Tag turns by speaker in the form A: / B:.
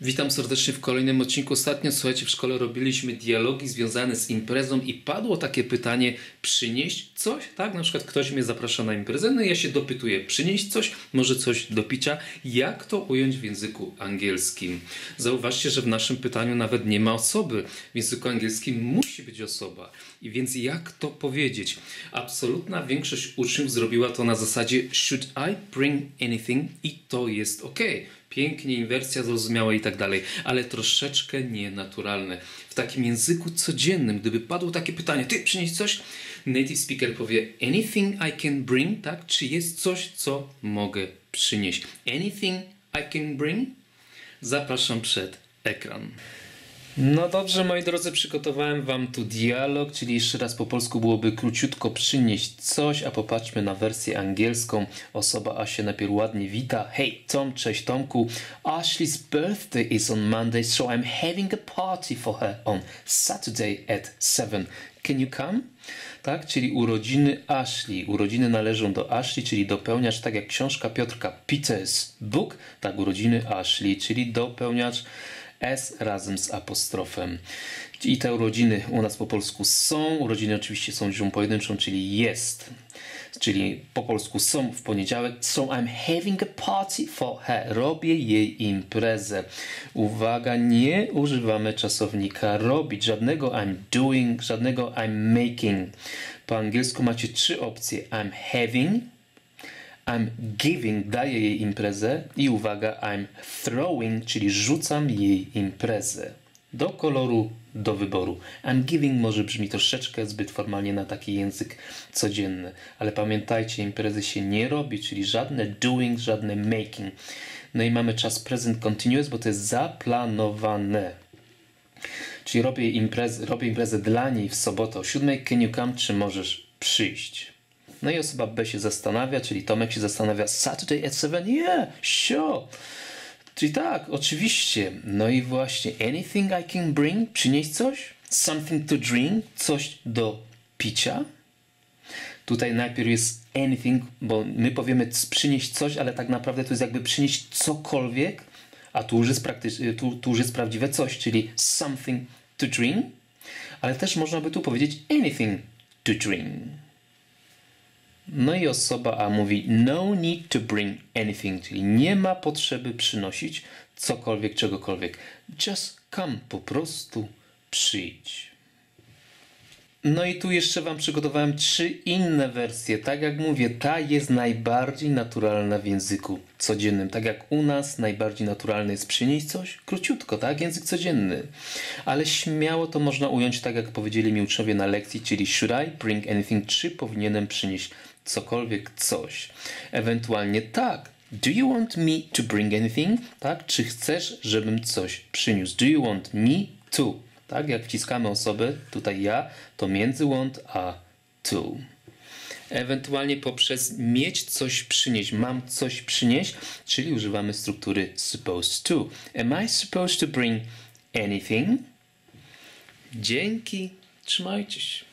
A: Witam serdecznie w kolejnym odcinku. Ostatnio, słuchajcie, w szkole robiliśmy dialogi związane z imprezą i padło takie pytanie: przynieść coś, tak? Na przykład ktoś mnie zaprasza na imprezę, no i ja się dopytuję: przynieść coś, może coś do picia? Jak to ująć w języku angielskim? Zauważcie, że w naszym pytaniu nawet nie ma osoby. W języku angielskim musi być osoba. I więc jak to powiedzieć? Absolutna większość uczniów zrobiła to na zasadzie should I bring anything? I to jest ok. Pięknie, inwersja zrozumiała i tak dalej, ale troszeczkę nienaturalne. W takim języku codziennym, gdyby padło takie pytanie: ty przynieś coś? Native speaker powie anything I can bring, tak? Czy jest coś, co mogę przynieść? Anything I can bring? Zapraszam przed ekran. No dobrze, moi drodzy, przygotowałem wam tu dialog, czyli jeszcze raz po polsku byłoby króciutko przynieść coś, a popatrzmy na wersję angielską. Osoba A się najpierw ładnie wita. Hey Tom, cześć Tomku. Ashley's birthday is on Monday, so I'm having a party for her on Saturday at 7. Can you come? Tak, czyli urodziny Ashley. Urodziny należą do Ashley, czyli dopełniacz, tak jak książka Piotrka Peter's Book, tak urodziny Ashley, czyli dopełniacz S razem z apostrofem. I te urodziny u nas po polsku są. Urodziny oczywiście są liczbą pojedynczą, czyli jest. Czyli po polsku są w poniedziałek. So I'm having a party for her. Robię jej imprezę. Uwaga, nie używamy czasownika robić. Żadnego I'm doing, żadnego I'm making. Po angielsku macie 3 opcje. I'm having, I'm giving, daję jej imprezę i uwaga, I'm throwing, czyli rzucam jej imprezę. Do koloru, do wyboru. I'm giving może brzmi troszeczkę zbyt formalnie na taki język codzienny, ale pamiętajcie, imprezy się nie robi, czyli żadne doing, żadne making. No i mamy czas present continuous, bo to jest zaplanowane. Czyli robię imprezę dla niej w sobotę o 7. Can you come? Czy możesz przyjść? No i osoba B się zastanawia, czyli Tomek się zastanawia: Saturday at 7? Yeah, sure. Czyli tak, oczywiście. No i właśnie, anything I can bring? Przynieść coś? Something to drink? Coś do picia? Tutaj najpierw jest anything, bo my powiemy przynieść coś, ale tak naprawdę to jest jakby przynieść cokolwiek, a tu już jest prawdziwe coś, czyli something to drink, ale też można by tu powiedzieć anything to drink. No i osoba A mówi no need to bring anything, czyli nie ma potrzeby przynosić cokolwiek, czegokolwiek. Just come, po prostu przyjdź. No i tu jeszcze wam przygotowałem 3 inne wersje. Tak jak mówię, ta jest najbardziej naturalna w języku codziennym. Tak jak u nas najbardziej naturalne jest przynieść coś króciutko, tak? Język codzienny. Ale śmiało to można ująć tak, jak powiedzieli mi uczniowie na lekcji, czyli should I bring anything? Czy powinienem przynieść cokolwiek, coś? Ewentualnie tak. Do you want me to bring anything? Tak? Czy chcesz, żebym coś przyniósł? Do you want me to? Tak? Jak wciskamy osobę, tutaj ja, to między want a to. Ewentualnie poprzez mieć coś przynieść. Mam coś przynieść, czyli używamy struktury supposed to. Am I supposed to bring anything? Dzięki. Trzymajcie się.